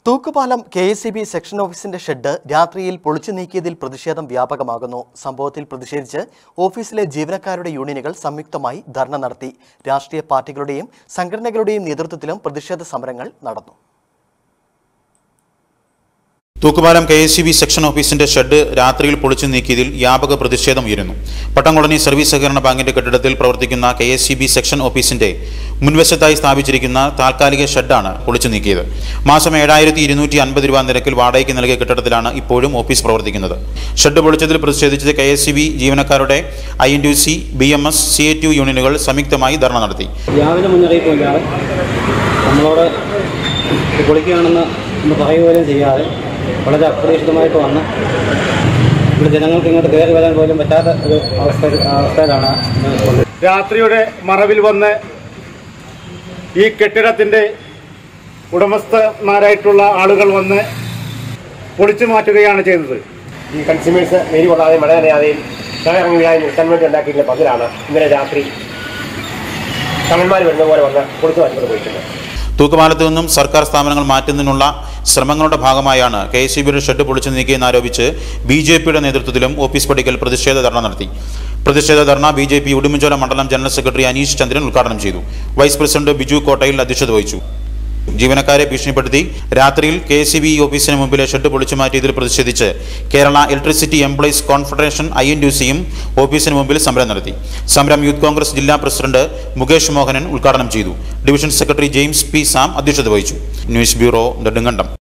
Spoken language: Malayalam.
തൂക്കുപാലം കെ.എസ്.ഇ.ബി. സെക്ഷൻ ഓഫീസിന്റെ ഷെഡ് രാത്രിയിൽ പൊളിച്ചു നീക്കിയതിൽ പ്രതിഷേധം വ്യാപകമാകുന്നു. സംഭവത്തിൽ പ്രതിഷേധിച്ച് ഓഫീസിലെ ജീവനക്കാരുടെ യൂണിയനുകൾ സംയുക്തമായി ധർണ നടത്തി. രാഷ്ട്രീയ പാർട്ടികളുടെയും സംഘടനകളുടെയും നേതൃത്വത്തിലും പ്രതിഷേധ സമരങ്ങൾ നടന്നു. തൂക്കുപാലം കെ.എസ്.ഇ.ബി. സെക്ഷൻ ഓഫീസിന്റെ ഷെഡ് രാത്രിയിൽ പൊളിച്ചു നീക്കിയതിൽ വ്യാപക പ്രതിഷേധം ഉയരുന്നു. പട്ടംകൊളനി സർവീസ് സഹകരണ ബാങ്കിന്റെ കെട്ടിടത്തിൽ പ്രവർത്തിക്കുന്ന കെ.എസ്.ഇ.ബി. സെക്ഷൻ ഓഫീസിന്റെ മുൻവശത്തായി സ്ഥാപിച്ചിരിക്കുന്ന താൽക്കാലിക ഷെഡാണ് പൊളിച്ചു നീക്കിയത്. മാസം 7,250 രൂപ നിരക്കിൽ വാടകയ്ക്ക് നൽകിയ കെട്ടിടത്തിലാണ് ഇപ്പോഴും ഓഫീസ് പ്രവർത്തിക്കുന്നത്. ഷെഡ് പൊളിച്ചതിൽ പ്രതിഷേധിച്ച് കെ.എസ്.ഇ.ബി. ജീവനക്കാരുടെ INTUC, BMS, CATU യൂണിയനുകൾ സംയുക്തമായി ധർണ നടത്തി. യാതൊരു മുന്നറിയിപ്പുമില്ലാതെ നമ്മളോട് പൊളിക്കുകയാണെന്ന് പറയുകയും ചെയ്യാതെ വളരെ അപ്രതീക്ഷിതമായിട്ട് വന്ന് ഇവിടെ ജനങ്ങൾക്ക് ഇങ്ങോട്ട് കയറി വരാൻ പോലും പറ്റാത്ത ഒരു അവസ്ഥയിലാണ്. രാത്രിയുടെ മറവിൽ വന്ന് ഈ കെട്ടിടത്തിൻ്റെ ഉടമസ്ഥന്മാരായിട്ടുള്ള ആളുകൾ വന്ന് പൊളിച്ചു മാറ്റുകയാണ് ചെയ്തത്. ഈ കൺസ്യൂമേഴ്സ് നേരി കൊള്ളാതെ മഴ നനയാതെയും ഇറങ്ങി വീഴാൻ നിർത്താൻ വേണ്ടി ഉണ്ടാക്കിയിട്ടുള്ള പതിലാണ് ഇന്നലെ രാത്രി കള്ളന്മാർ വരുന്ന പോലെ വന്ന് പൊളിച്ചു മാറ്റിക്കൊണ്ട് പോയിട്ടുണ്ട്. തൂക്കുപാലത്തു നിന്നും സർക്കാർ സ്ഥാപനങ്ങൾ മാറ്റുന്നതിനുള്ള ശ്രമങ്ങളുടെ ഭാഗമായാണ് കെ.എസ്.ഇ.ബിയുടെ ഷെഡ് പൊളിച്ചു നീക്കിയെന്നാരോപിച്ച് BJPയുടെ നേതൃത്വത്തിലും ഓഫീസ് പടിക്കൽ പ്രതിഷേധ ധർണ നടത്തി. പ്രതിഷേധ ധർണ BJP ഉടുമ്പൻചോല മണ്ഡലം ജനറൽ സെക്രട്ടറി അനീഷ് ചന്ദ്രൻ ഉദ്ഘാടനം ചെയ്തു. വൈസ് പ്രസിഡന്റ് ബിജു കോട്ടയിൽ അധ്യക്ഷത വഹിച്ചു. ജീവനക്കാരെ ഭീഷണിപ്പെടുത്തി രാത്രിയിൽ കെ.എസ്.ഇ.ബി. ഓഫീസിന് മുമ്പിലെ ഷെഡ് പൊളിച്ചു മാറ്റിയതിൽ പ്രതിഷേധിച്ച് കേരള ഇലക്ട്രിസിറ്റി എംപ്ലോയീസ് കോൺഫെഡറേഷൻ INTUCയും ഓഫീസിന് മുമ്പിൽ സമരം നടത്തി. സമരം യൂത്ത് കോൺഗ്രസ് ജില്ലാ പ്രസിഡന്റ് മുകേഷ് മോഹനൻ ഉദ്ഘാടനം ചെയ്തു. Division secretary James P. Sam അധ്യക്ഷത വഹിച്ചു. News bureau Nedumkandam.